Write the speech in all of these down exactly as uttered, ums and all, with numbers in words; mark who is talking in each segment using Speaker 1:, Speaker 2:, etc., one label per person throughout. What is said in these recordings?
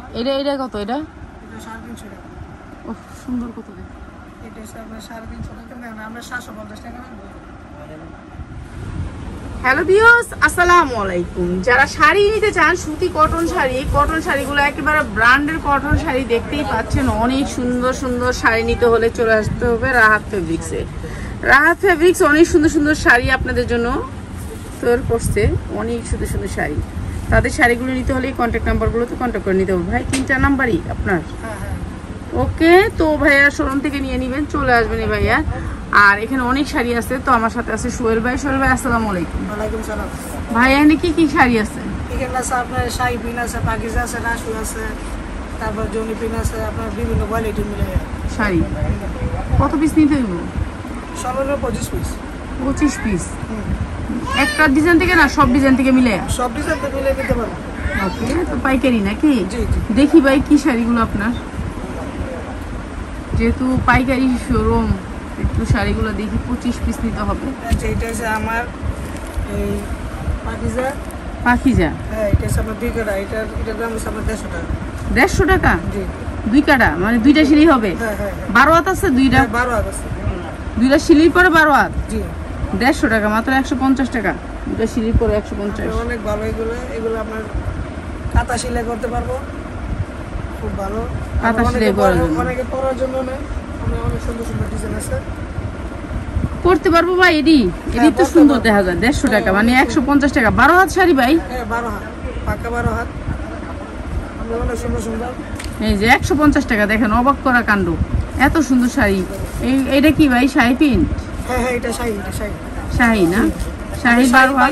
Speaker 1: এটা এটা কত এটা?
Speaker 2: এটা সাড়ে তিনশো টাকা।
Speaker 1: ও সুন্দর কত রে।
Speaker 2: এটা হচ্ছে আপনার সাড়ে তিনশো টাকা না আমরা সাতশো পঞ্চাশ টাকা রাখবো।
Speaker 1: হ্যালো ভিউয়ার্স, আসসালামু আলাইকুম। যারা শাড়ি নিতে চান সুতি কটন শাড়ি, কটন শাড়িগুলো একেবারে ব্র্যান্ডের কটন শাড়ি দেখতেই পাচ্ছেন। অনেক সুন্দর সুন্দর শাড়ি নিতে হলে চলে আসতে হবে রাহাত ফেব্রিক্সে। রাহাত ফেব্রিক্স অনেক সুন্দর সুন্দর শাড়ি আপনাদের জন্য তৈরি করছে, অনেক সুন্দর সুন্দর শাড়ি। তাদের শাড়িগুলো নিতে হলে কন্ট্যাক্ট নাম্বারগুলোতে কন্ট্যাক্ট করে নিতে হবে। ভাই তিনটা নাম্বারই আপনার? ওকে, তো ভাইয়া শোরুম থেকে নিয়ে নেবেন, চলে আসবেন এই ভাইয়া। আর এখানে অনেক শাড়ি আছে, তো আমার সাথে আছে সোহেল ভাই। সোহেল ভাই আসসালামু আলাইকুম।
Speaker 2: ওয়ালাইকুম সালাম।
Speaker 1: ভাই এখানে কি কি শাড়ি আছে?
Speaker 2: এখানে আছে আপনার শাড়ি পিন আছে, পাকিজা আছে, রাসু আছে, তারপর জনি পিন আছে, আপনার বিভিন্ন কোয়ালিটি মিলে
Speaker 1: শাড়ি। কত পিস নিতে হইব?
Speaker 2: সর্বনিম্ন পঁচিশ পিস।
Speaker 1: পঁচিশ পিস একটা ডিজাইন থেকে না সব ডিজাইন থেকে মিলে?
Speaker 2: সব ডিজাইন থেকে মিলে দিতে পারবো।
Speaker 1: ওকে, তো পাইকারি নাকি?
Speaker 2: জি জি।
Speaker 1: দেখি ভাই কি শাড়িগুলো আপনার, যেহেতু পাইকারি শোরুম একটু শাড়িগুলো দেখি। পঁচিশ পিস নিতে হবে।
Speaker 2: আচ্ছা, এটা হচ্ছে আমার এই পাকিজা।
Speaker 1: পাখিজা?
Speaker 2: হ্যাঁ, এটা হচ্ছে আপনার দুই কাটা। এটার এটার দাম হচ্ছে আপনার দেড়শো টাকা।
Speaker 1: দেড়শো টাকা?
Speaker 2: জি।
Speaker 1: দুই কাটা মানে দুইটা সিলি হবে?
Speaker 2: হ্যাঁ হ্যাঁ।
Speaker 1: বারো হাত আছে দুইটা?
Speaker 2: বারো হাত আছে।
Speaker 1: দুইটা সিলির পরে বারো হাত?
Speaker 2: জি।
Speaker 1: দেড়শো টাকা মাত্র, একশো পঞ্চাশ টাকা। দুইটা সিলির পরে একশো পঞ্চাশ।
Speaker 2: অনেক ভালো এগুলো। এগুলো আপনার কাঁথা সেলাই করতে পারবো, খুব ভালো।
Speaker 1: কাঁথা সেলাই করার জন্য,
Speaker 2: অনেকে পরার জন্য নেয়। অনেক সুন্দর সুন্দর ডিজাইন আছে,
Speaker 1: পড়তে পারবো ভাই। এডি এডি তো সুন্দর দেখা যায়। দেড়শো টাকা মানে একশো পঞ্চাশ টাকা। বারো হাত শাড়ি ভাই?
Speaker 2: হ্যাঁ, বারো হাত, পাক্কা বারো হাত। অনেক সুন্দর সুন্দর।
Speaker 1: এই যে একশো পঞ্চাশ টাকা, দেখেন অবাক করা কাণ্ড, এত সুন্দর শাড়ি। এই এটা কি ভাই, শাড়ি পিন?
Speaker 2: হ্যাঁ হ্যাঁ, এটা শাড়ি। এটা শাড়ি
Speaker 1: শাড়ি না? শাড়ি বারো হাত।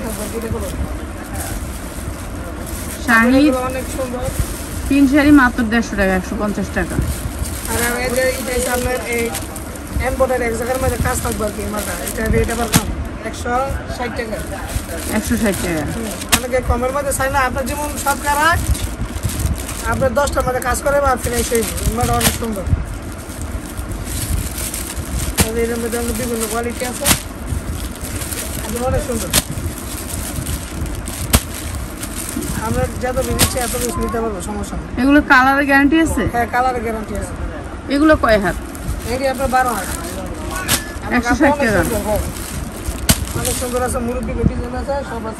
Speaker 1: শাড়ি
Speaker 2: অনেক সুন্দর
Speaker 1: তিন শাড়ি মাত্র দেড়শো টাকা, একশো পঞ্চাশ টাকা।
Speaker 2: আর এটা এটা আপনার এই এমব্রয়ডারি এক জায়গার মধ্যে কাজ থাকবে আর কি। মাথা এটা রেট আবার কম, একশো ষাট টাকা।
Speaker 1: একশো ষাট টাকা।
Speaker 2: অনেকে কমের মধ্যে চাই না। আপনার যেমন সব কারাজ আপনার দশটার মধ্যে কাজ করে বা ফিনিশ হয়ে যাবে। অনেক সুন্দর। এর মধ্যে বিভিন্ন কোয়ালিটি আছে, অনেক সুন্দর। আমরা যত বেশি এত বেশি নিতে পারবো, সমস্যা নেই।
Speaker 1: এগুলো কালারের গ্যারান্টি আছে?
Speaker 2: হ্যাঁ, কালারের গ্যারান্টি আছে।
Speaker 1: এগুলো কয় হাত?
Speaker 2: এটি আপনার বারো হাত,
Speaker 1: একশো ষাট টাকা।
Speaker 2: অনেক সুন্দর আছে, মুরব্বী ডিজাইন আছে, সব আছে।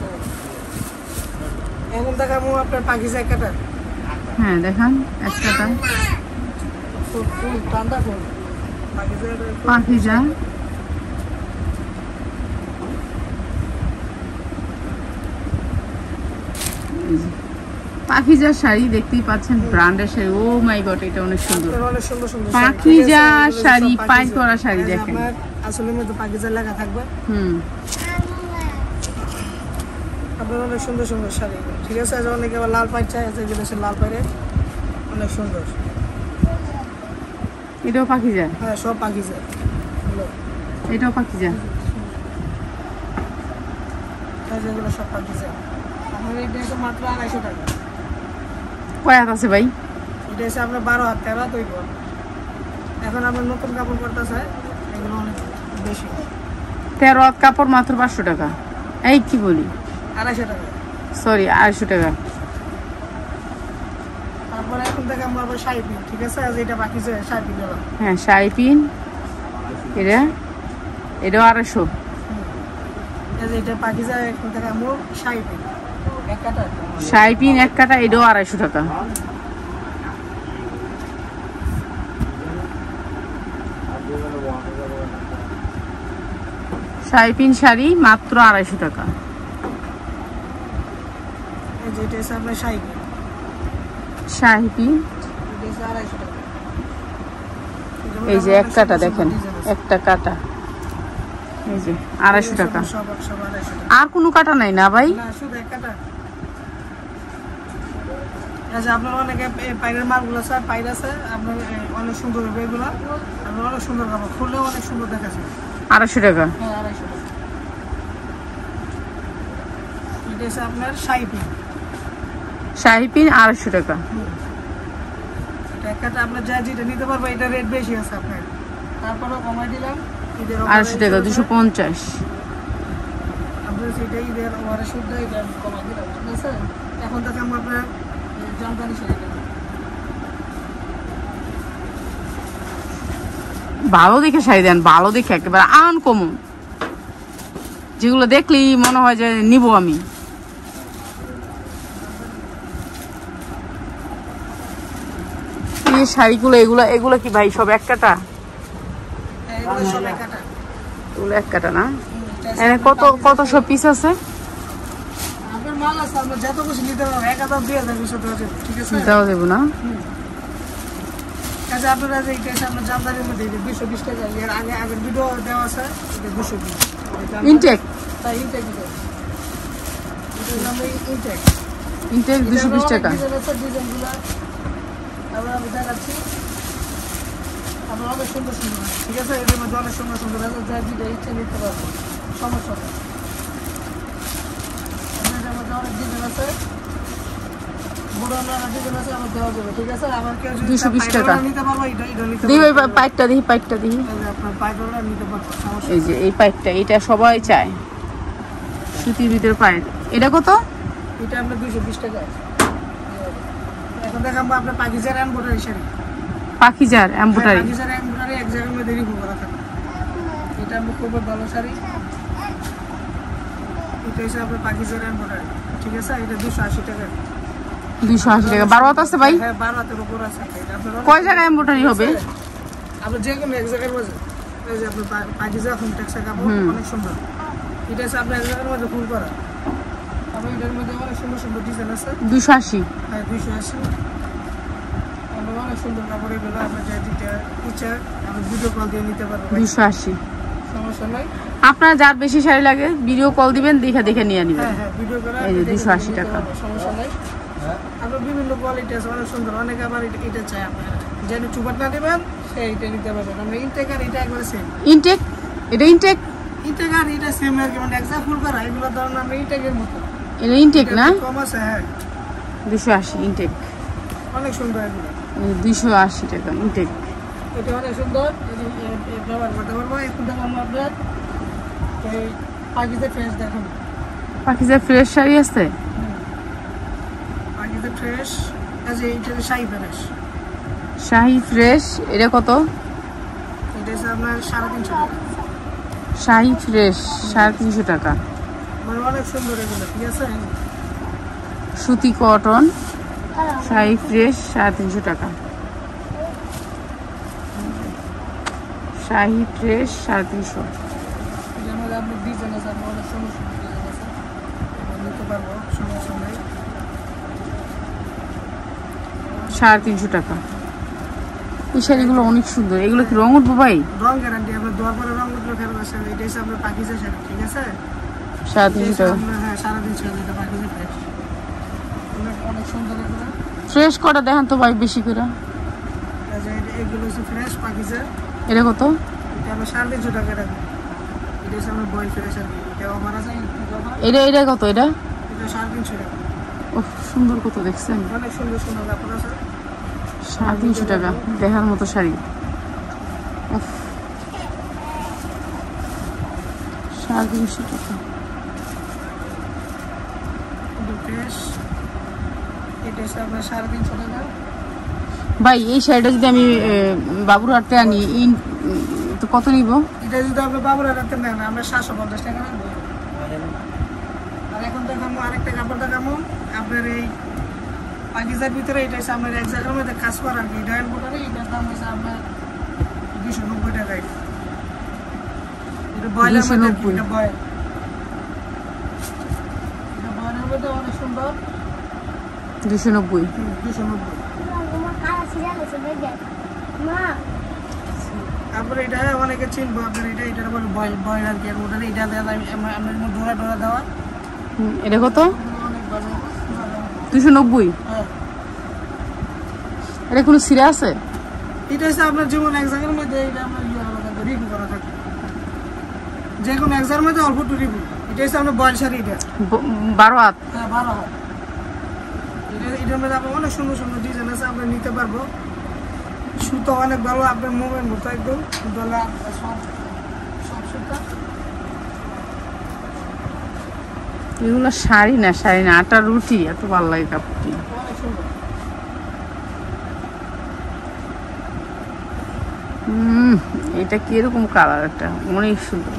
Speaker 2: এখন দেখাবো আপনার পাকিজা এক কাটা।
Speaker 1: হ্যাঁ দেখান এক কাটা।
Speaker 2: ফুল ফুল ঠান্ডা ফুল
Speaker 1: পাখিজা। পাখিজা শাড়ি দেখতেই পাচ্ছেন, ব্র্যান্ডের শাড়ি। ও মাই গড, এটা অনেক সুন্দর। পাখিজা শাড়ি, পাই করা শাড়ি দেখেন।
Speaker 2: আসলে মধ্যে পাখিজা লেখা থাকবে।
Speaker 1: হুম,
Speaker 2: আপনার অনেক সুন্দর সুন্দর শাড়ি। ঠিক আছে, অনেকে আবার লাল পাই চাই, আছে যেটা লাল পাইরে অনেক সুন্দর।
Speaker 1: এটাও পাখিজা?
Speaker 2: হ্যাঁ, সব পাখিজা।
Speaker 1: এটাও পাখিজা?
Speaker 2: এগুলো সব পাখিজা। আমার এটা তো মাত্র আড়াইশো টাকা।
Speaker 1: কয় হাত আছে ভাই?
Speaker 2: এটা হচ্ছে আপনার বারো হাত, তেরো হাত হইব। এখন আপনার নতুন কাপড় করতেছে, এগুলো অনেক বেশি।
Speaker 1: তেরো হাত কাপড় মাত্র পাঁচশো টাকা? এই কি বলি,
Speaker 2: আড়াইশো টাকা।
Speaker 1: সরি, আড়াইশো টাকা।
Speaker 2: তারপরে এখন থেকে আমরা আবার শাড়ি পিন। ঠিক আছে, এটা বাকি যে শাড়ি পিন গেলাম।
Speaker 1: হ্যাঁ, শাড়ি পিন। এটা এটাও আড়াইশো।
Speaker 2: এটা বাকি যায়। এখন থেকে আমরা শাড়ি পিন এক কাটা।
Speaker 1: শাড়ি পিন এক কাটা, এটাও আড়াইশো টাকা। শাড়ি পিন শাড়ি মাত্র আড়াইশো টাকা।
Speaker 2: এটা হচ্ছে আপনার শাড়ি পিন।
Speaker 1: শাড়ি পিন
Speaker 2: আড়াইশো টাকা।
Speaker 1: এই যে এক কাটা দেখেন, একটা কাটা এই যে আড়াইশো টাকা। আর কোনো কাটা নাই না ভাই?
Speaker 2: না, শুধু এক কাটা। আচ্ছা, আপনার অনেকে পাইরের মালগুলো আছে, পাইর আছে আপনার অনেক সুন্দর হবে এগুলো। আপনার অনেক সুন্দর কাপড়, খুললেও অনেক সুন্দর দেখাচ্ছে।
Speaker 1: আড়াইশো টাকা?
Speaker 2: হ্যাঁ, আড়াইশো টাকা। এটা হচ্ছে আপনার শাড়ি পিন।
Speaker 1: শাড়ি পিন আড়াইশো টাকা।
Speaker 2: এটা একটা আপনার যা যেটা নিতে পারবো, এটা রেট বেশি আছে আপনার, তারপরেও কমাই দিলাম।
Speaker 1: আড়াইশো টাকা, দুশো পঞ্চাশ।
Speaker 2: আপনার সেটাই ঈদের ওয়ারের সুদ্ধ এটা কমাই দিলাম। ঠিক আছে, এখন থেকে আমরা আপনার জামদানি শাড়ি
Speaker 1: ভালো দেখে শাড়ি দেন, ভালো দেখে একেবারে আনকমন, যেগুলো দেখলেই মনে হয় যে নিব আমি। এই শাড়িগুলো এগুলো এগুলো কি ভাই সব এক কাটা? এগুলো এক কাটা না? কত কত সব পিস আছে? দেওয়া দেবো না?
Speaker 2: আপনারা যে আপনার জানদারের মধ্যে দুশো বিশ টাকা এর আগে আগের ভিডিও দেওয়া আছে দুশো বিশ
Speaker 1: ইনটেক
Speaker 2: ইনটেক ইনটেক
Speaker 1: ইনটেক দুশো বিশ টাকা।
Speaker 2: ডিজাইনগুলো আমরা আমি দেখাচ্ছি, আপনার অনেক সুন্দর সুন্দর, ঠিক আছে? এদের মধ্যে অনেক সুন্দর সুন্দর আছে, যা যেটা ইচ্ছে নিতে পারবো, সমস্যা নেই। এদের মধ্যে অনেক ডিজাইন আছে, বড় ডিজাইন আছে, আমার দেওয়া যাবে, ঠিক আছে? আবার কেউ যদি
Speaker 1: দুশো বিশ টাকা
Speaker 2: নিতে পারবো, এটা এটা নিতে
Speaker 1: দিই ভাই, পাইটটা দিই, পাইটটা দিই।
Speaker 2: আপনার পাইটটা নিতে পারবো, সমস্যা।
Speaker 1: এই যে এই পাইটটা, এটা সবাই চায়, সুতির ভিতরে পাইট। এটা কত?
Speaker 2: এটা আপনার দুশো বিশ টাকা আছে। এখন দেখাবো আপনার পাকিজার এমব্রয়ডারি শাড়ি।
Speaker 1: পাকিজার এমব্রয়ডারি,
Speaker 2: পাকিজার এমব্রয়ডারি এক জায়গার মধ্যে রিপু করা থাকে। এটা আপনার খুব ভালো শাড়ি। এটা হচ্ছে আপনার পাকিজার এমব্রয়ডারি, ঠিক আছে? এটা দুশো আশি টাকা।
Speaker 1: দুশো আশি টাকা। বারো হাত আছে ভাই?
Speaker 2: হ্যাঁ, বারো হাতের উপর আছে।
Speaker 1: কয় জায়গায় এমব্রয়ডারি হবে?
Speaker 2: আপনার যে কোনো এক জায়গার মধ্যে, এই যে আপনার পাকিজা ফুল টেক্সা কাপড়, অনেক সুন্দর। এটা হচ্ছে আপনার এক জায়গার মধ্যে ফুল করা। আপনার এটার মধ্যে অনেক সুন্দর সুন্দর ডিজাইন আছে।
Speaker 1: দুশো আশি?
Speaker 2: হ্যাঁ, দুশো আশি। অনেক সুন্দর কাপড় এগুলো, আপনার যা দিতে ইচ্ছা আপনি ভিডিও কল দিয়ে নিতে পারবেন।
Speaker 1: দুশো আশি,
Speaker 2: সমস্যা নাই।
Speaker 1: আপনার যার বেশি শাড়ি লাগে ভিডিও কল দিবেন, দেখে দেখে নিয়ে নেবেন।
Speaker 2: হ্যাঁ হ্যাঁ, ভিডিও করে
Speaker 1: এই যে দুশো আশি টাকা,
Speaker 2: সমস্যা নাই। আপনার বিভিন্ন কোয়ালিটি আছে, অনেক সুন্দর। অনেকে আবার এটা চাই আপনার যেন চুপাট না দেবেন, সে এটা নিতে পারবেন। আমরা ইনটেক আর এটা একবারে সেম।
Speaker 1: ইনটেক, এটা ইনটেক
Speaker 2: ইনটেক আর এটা সেম আর কি, মানে এক্সাক্ট ফুল করা। এগুলো ধরুন আমরা ইনটেকের মতো।
Speaker 1: এটা ইনটেক না?
Speaker 2: কম আছে, হ্যাঁ।
Speaker 1: দুশো আশি ইনটেক,
Speaker 2: অনেক সুন্দর এগুলো।
Speaker 1: দুশো আশি টাকা ইনটেক।
Speaker 2: এটা অনেক সুন্দর, ব্যবহার করতে পারবো। এখন দেখাবো আপনার এই পাকিজা ফ্রেশ। দেখুন
Speaker 1: পাকিজা ফ্রেশ শাড়ি আছে,
Speaker 2: পাকিজা ফ্রেশ। এই যে এটা শাহী ফ্রেশ,
Speaker 1: শাহী ফ্রেশ। এটা কত?
Speaker 2: এটা হচ্ছে আপনার সাড়ে তিনশো টাকা।
Speaker 1: শাহী ফ্রেশ সাড়ে তিনশো টাকা।
Speaker 2: মানে অনেক সুন্দর এগুলো, ঠিক আছে?
Speaker 1: সুতি কটন শাহী ফ্রেশ সাড়ে তিনশো টাকা। শাহী ফ্রেশ সাড়ে তিনশো।
Speaker 2: এটার মধ্যে আপনার ডিজাইন আছে, আপনার অনেক সুন্দর সুন্দর ডিজাইন আছে, নিতে পারবো, সমস্যা নেই।
Speaker 1: সাড়ে তিনশো টাকা। এই শাড়িগুলো অনেক সুন্দর। এগুলো কি রং উঠবো ভাই?
Speaker 2: রং গ্যারান্টি, আপনার দোয়ার পরে রং উঠলে ফেরত আসে। এটা হচ্ছে আপনার পাকিজা শাড়ি, ঠিক আছে?
Speaker 1: সাড়ে তিনশো টাকা।
Speaker 2: হ্যাঁ, সাড়ে তিনশো টাকা। এটা পাকিজা ফ্রেশ, অনেক সুন্দর এগুলো।
Speaker 1: ফ্রেশ কটা দেখান তো ভাই বেশি করে।
Speaker 2: এগুলো হচ্ছে ফ্রেশ পাকিজা।
Speaker 1: এটা কত?
Speaker 2: এটা আমরা সাড়ে তিনশো টাকা রাখবো। এটা হচ্ছে আমরা বয়েল ফ্রেশ আর কি। এটা অফার আছে।
Speaker 1: এটা এটা কত? এটা
Speaker 2: এটা সাড়ে তিনশো টাকা।
Speaker 1: ও সুন্দর, কত দেখছেন?
Speaker 2: অনেক সুন্দর সুন্দর কাপড় আছে।
Speaker 1: সাড়ে তিনশো টাকা দেখার মতো শাড়ি। সাড়ে তিনশো টাকা
Speaker 2: এটা হচ্ছে আপনার সাড়ে তিনশো টাকা।
Speaker 1: ভাই এই শাড়িটা যদি আমি বাবুর হাটে আনি তো কত নিব?
Speaker 2: এটা যদি আপনি বাবুর হাটে নেন আমরা সাতশো পঞ্চাশ টাকা নেব। আর এখন দেখাবো আরেকটা কাপড় দেখাবো আপনার এই পাকিজার ভিতরে। এটা হচ্ছে আপনার এক জায়গার মধ্যে কাজ করা আর কি। এটা এমব্রয়ডারি, এটার দাম হচ্ছে আপনার দুশো নব্বই টাকা। এটা বয়েলের মধ্যে, এটা বয়েল, এটা বয়েলের মধ্যে অনেক সুন্দর।
Speaker 1: দুশো নব্বই
Speaker 2: দুশো নব্বই। তারপরে এটা অনেকে চিনবো আপনার। এটা এটার বলে বয়েল বয়েল আর কি। ওটা এটা দেওয়া আপনার ডোরা ডোরা দেওয়া।
Speaker 1: এটা কত?
Speaker 2: অনেক ভালো,
Speaker 1: দুশো নব্বই।
Speaker 2: হ্যাঁ।
Speaker 1: এটা কোনো সিরা আছে?
Speaker 2: এটা হচ্ছে আপনার যেমন এক জায়গার মধ্যে এটা আমরা ইয়ে থাকে, রিপু করা থাকে। যে কোনো এক জায়গার মধ্যে অল্প একটু রিপু। এটা হচ্ছে আপনার বয়েল শাড়ি। এটা
Speaker 1: বারো হাত।
Speaker 2: হ্যাঁ, বারো হাত। এটা এটার মধ্যে আপনার অনেক সুন্দর সুন্দর ডিজাইন আছে, আপনি নিতে পারবো। সুতো অনেক ভালো, আপনার মোমের মতো একদম দোলা সব সব সুতা।
Speaker 1: এগুলো শাড়ি না, শাড়ি না, আটার রুটি। এত ভালো লাগে কাপড়টি,
Speaker 2: অনেক সুন্দর।
Speaker 1: হুম, এটা কিরকম কালার, একটা অনেক সুন্দর।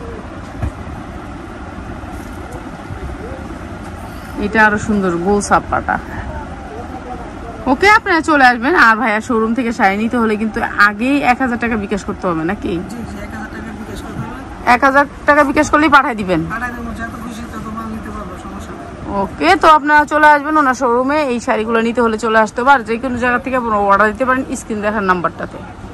Speaker 1: এটা আরো সুন্দর, গোল সাপ্পাটা। ওকে, আপনারা চলে আসবেন। আর ভাইয়া শোরুম থেকে শাড়ি নিতে হলে কিন্তু আগেই এক হাজার টাকা বিকাশ করতে হবে নাকি? এক হাজার টাকা বিকাশ করলেই পাঠাই দিবেন। ওকে, তো আপনারা চলে আসবেন ওনার শোরুমে। এই শাড়িগুলো নিতে হলে চলে আসতে হবে। আর যে কোনো জায়গা থেকে অর্ডার দিতে পারেন স্ক্রিন দেখার নাম্বারটাতে।